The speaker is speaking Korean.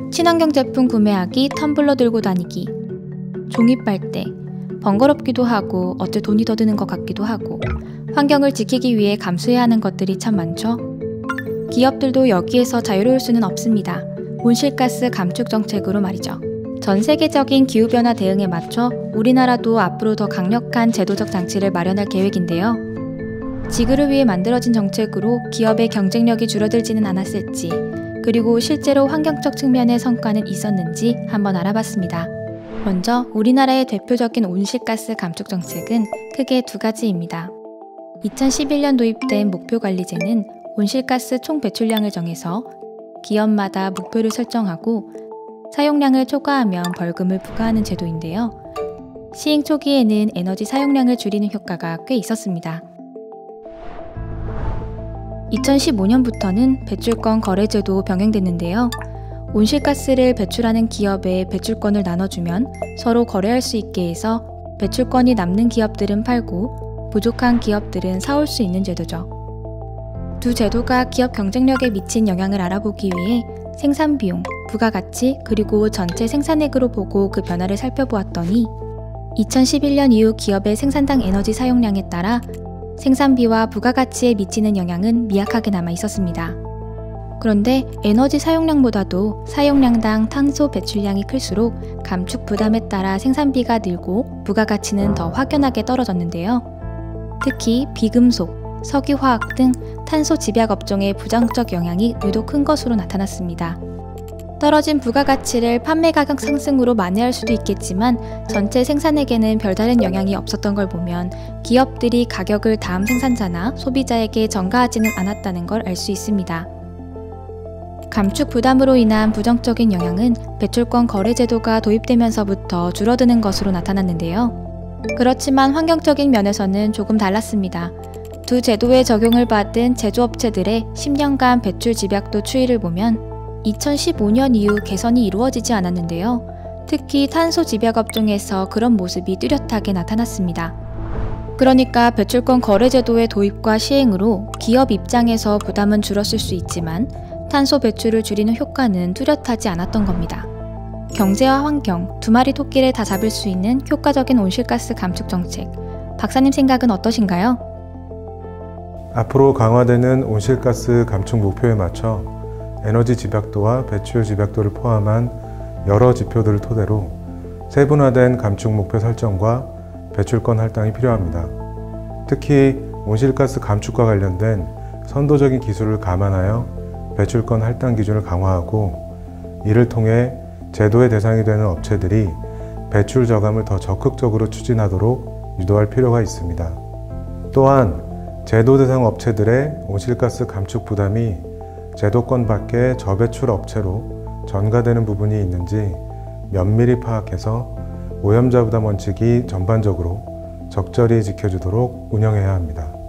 친환경 제품 구매하기, 텀블러 들고 다니기, 종이 빨대, 번거롭기도 하고 어째 돈이 더 드는 것 같기도 하고 환경을 지키기 위해 감수해야 하는 것들이 참 많죠. 기업들도 여기에서 자유로울 수는 없습니다. 온실가스 감축 정책으로 말이죠. 전 세계적인 기후변화 대응에 맞춰 우리나라도 앞으로 더 강력한 제도적 장치를 마련할 계획인데요. 지구를 위해 만들어진 정책으로 기업의 경쟁력이 줄어들지는 않았을지, 그리고 실제로 환경적 측면의 성과는 있었는지 한번 알아봤습니다. 먼저 우리나라의 대표적인 온실가스 감축 정책은 크게 두 가지입니다. 2011년 도입된 목표관리제는 온실가스 총 배출량을 정해서 기업마다 목표를 설정하고 사용량을 초과하면 벌금을 부과하는 제도인데요. 시행 초기에는 에너지 사용량을 줄이는 효과가 꽤 있었습니다. 2015년부터는 배출권 거래제도 병행됐는데요. 온실가스를 배출하는 기업에 배출권을 나눠주면 서로 거래할 수 있게 해서 배출권이 남는 기업들은 팔고 부족한 기업들은 사올 수 있는 제도죠. 두 제도가 기업 경쟁력에 미친 영향을 알아보기 위해 생산비용, 부가가치, 그리고 전체 생산액으로 보고 그 변화를 살펴보았더니 2011년 이후 기업의 생산당 에너지 사용량에 따라 생산비와 부가가치에 미치는 영향은 미약하게 남아 있었습니다. 그런데 에너지 사용량보다도 사용량당 탄소 배출량이 클수록 감축 부담에 따라 생산비가 늘고 부가가치는 더 확연하게 떨어졌는데요. 특히 비금속, 석유화학 등 탄소 집약 업종의 부정적 영향이 유독 큰 것으로 나타났습니다. 떨어진 부가가치를 판매 가격 상승으로 만회할 수도 있겠지만 전체 생산액에는 별다른 영향이 없었던 걸 보면 기업들이 가격을 다음 생산자나 소비자에게 전가하지는 않았다는 걸 알 수 있습니다. 감축 부담으로 인한 부정적인 영향은 배출권 거래 제도가 도입되면서부터 줄어드는 것으로 나타났는데요. 그렇지만 환경적인 면에서는 조금 달랐습니다. 두 제도의 적용을 받은 제조업체들의 10년간 배출 집약도 추이를 보면 2015년 이후 개선이 이루어지지 않았는데요. 특히 탄소 집약 업종에서 그런 모습이 뚜렷하게 나타났습니다. 그러니까 배출권 거래 제도의 도입과 시행으로 기업 입장에서 부담은 줄었을 수 있지만 탄소 배출을 줄이는 효과는 뚜렷하지 않았던 겁니다. 경제와 환경, 두 마리 토끼를 다 잡을 수 있는 효과적인 온실가스 감축 정책, 박사님 생각은 어떠신가요? 앞으로 강화되는 온실가스 감축 목표에 맞춰 에너지 집약도와 배출 집약도를 포함한 여러 지표들을 토대로 세분화된 감축 목표 설정과 배출권 할당이 필요합니다. 특히 온실가스 감축과 관련된 선도적인 기술을 감안하여 배출권 할당 기준을 강화하고 이를 통해 제도의 대상이 되는 업체들이 배출 저감을 더 적극적으로 추진하도록 유도할 필요가 있습니다. 또한 제도 대상 업체들의 온실가스 감축 부담이 제도권 밖의 저배출 업체로 전가되는 부분이 있는지 면밀히 파악해서 오염자 부담 원칙이 전반적으로 적절히 지켜지도록 운영해야 합니다.